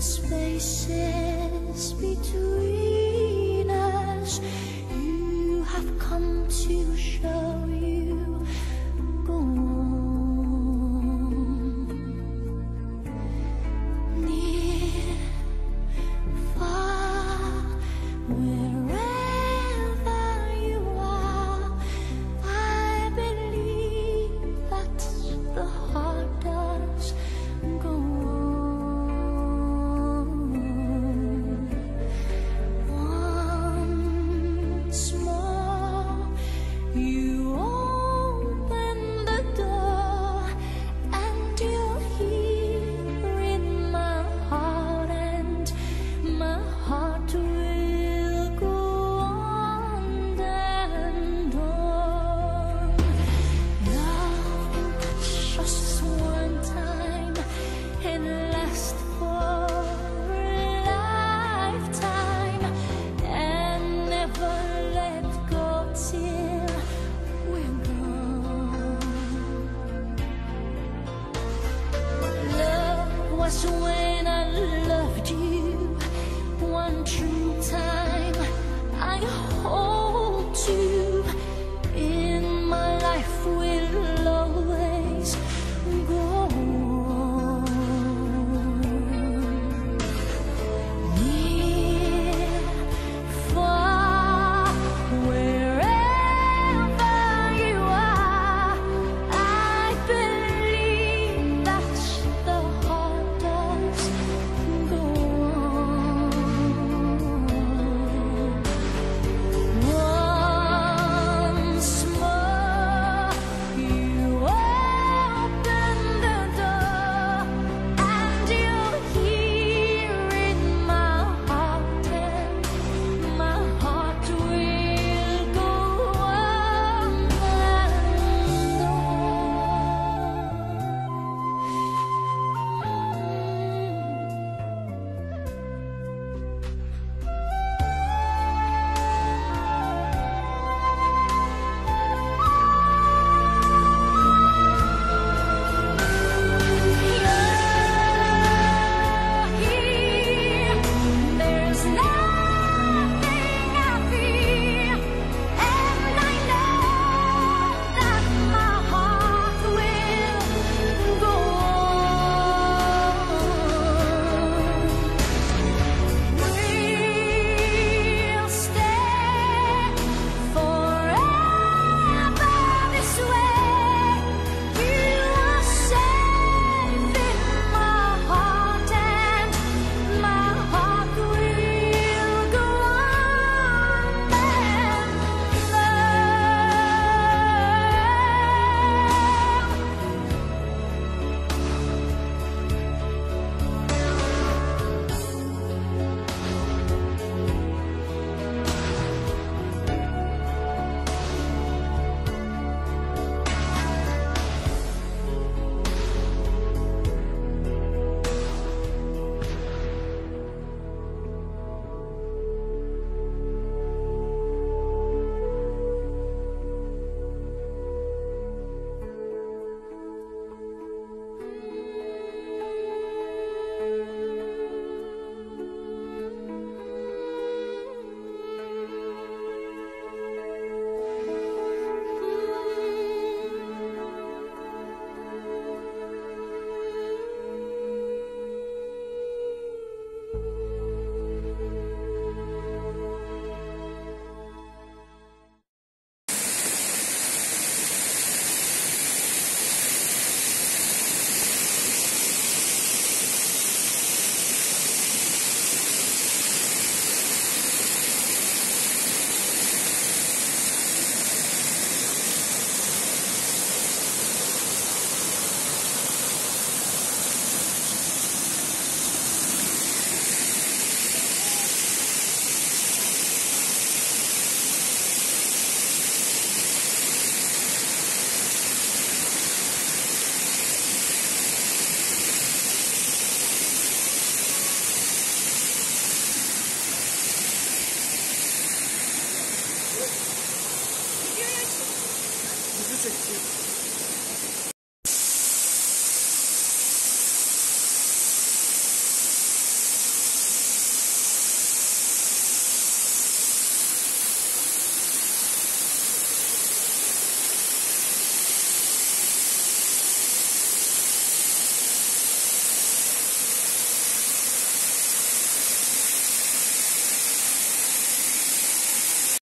spaces between us. You have come to show you go on. Near, far, wherever you are, I believe that the heart does go on. Once more, you open the door, and you're here in my heart, and my heart will go on and on. Love touch us one time and last for a lifetime, and never let go till we're gone. Love was when I loved you one true time. I hold to